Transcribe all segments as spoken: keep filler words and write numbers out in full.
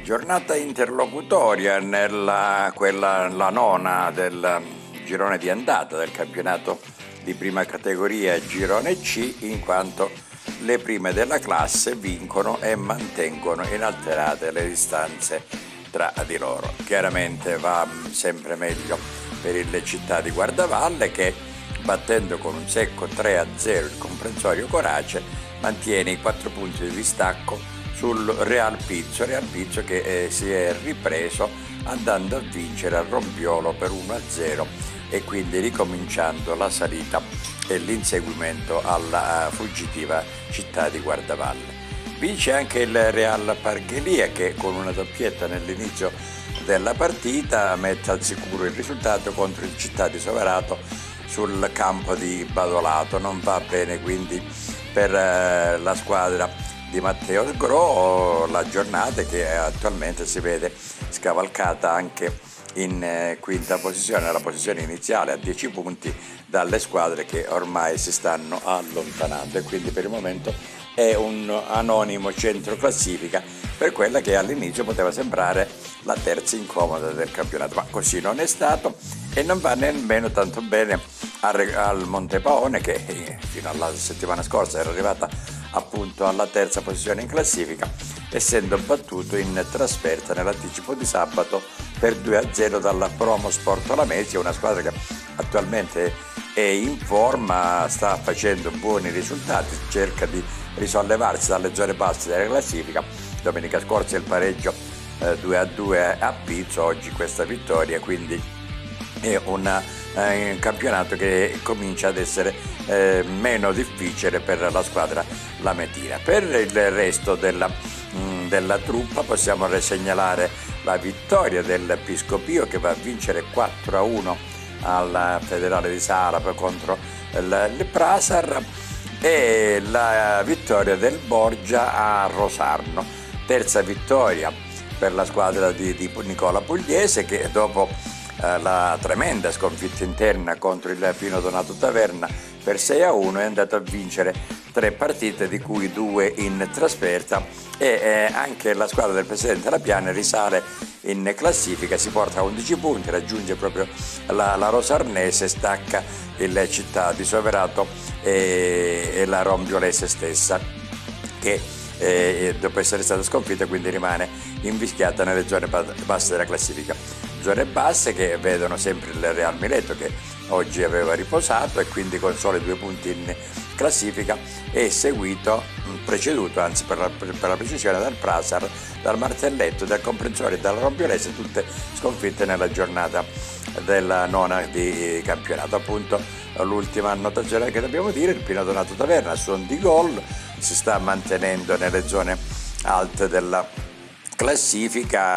Giornata interlocutoria nella quella, la nona del girone di andata del campionato di prima categoria girone C, in quanto le prime della classe vincono e mantengono inalterate le distanze tra di loro. Chiaramente va sempre meglio per il Città di Guardavalle che, battendo con un secco tre a zero il comprensorio Corace, mantiene i quattro punti di distacco sul Real Pizzo, Real Pizzo che eh, si è ripreso andando a vincere a Rombiolo per uno a zero e quindi ricominciando la salita e l'inseguimento alla uh, fuggitiva Città di Guardavalle. Vince anche il Real Parghelia che con una doppietta nell'inizio della partita mette al sicuro il risultato contro il Città di Soverato sul campo di Badolato. Non va bene quindi per uh, la squadra di Matteo Gro, la giornata che attualmente si vede scavalcata anche in eh, quinta posizione, la posizione iniziale a dieci punti dalle squadre che ormai si stanno allontanando, e quindi per il momento è un anonimo centro classifica per quella che all'inizio poteva sembrare la terza incomoda del campionato, ma così non è stato e non va nemmeno tanto bene al, al Montepaone che eh, fino alla settimana scorsa era arrivata appunto alla terza posizione in classifica, essendo battuto in trasferta nell'anticipo di sabato per due a zero dalla Promo Sport Lamezia, una squadra che attualmente è in forma, sta facendo buoni risultati, cerca di risollevarsi dalle zone basse della classifica. Domenica scorsa il pareggio eh, due a due a Pizzo, oggi questa vittoria, quindi è una, eh, un campionato che comincia ad essere eh, meno difficile per la squadra lametina. Per il resto della, mh, della truppa possiamo segnalare la vittoria del Piscopio che va a vincere quattro a uno alla Federale di Salap contro il, il Prasar, e la vittoria del Borgia a Rosarno. Terza vittoria per la squadra di, di Nicola Pugliese che dopo la tremenda sconfitta interna contro il Pino Donato Taverna per sei a uno è andato a vincere tre partite, di cui due in trasferta, e eh, anche la squadra del presidente Lapiane risale in classifica, si porta a undici punti, raggiunge proprio la, la Rosarnese, stacca il Città di Soverato e, e la Rombiolese stessa che eh, dopo essere stata sconfitta quindi rimane invischiata nelle zone basse della classifica. Zone basse che vedono sempre il Real Mileto che oggi aveva riposato e quindi con soli due punti in classifica è seguito, preceduto anzi per la, per la precisione, dal Prasar, dal Martelletto, dal Comprensorio e dalla Rombiolese, tutte sconfitte nella giornata della nona di campionato. Appunto l'ultima annotazione che dobbiamo dire: il Pino Donato Taverna a suon di gol si sta mantenendo nelle zone alte della classifica,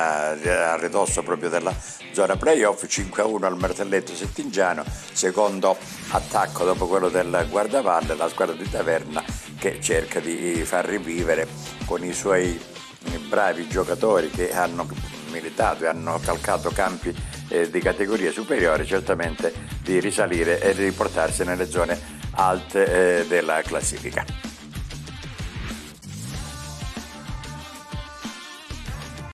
a ridosso proprio della zona playoff, cinque a uno al Martelletto Settigiano, secondo attacco dopo quello del Guardavalle, la squadra di Taverna che cerca di far rivivere con i suoi bravi giocatori che hanno militato e hanno calcato campi eh, di categoria superiore, certamente di risalire e di riportarsi nelle zone alte eh, della classifica.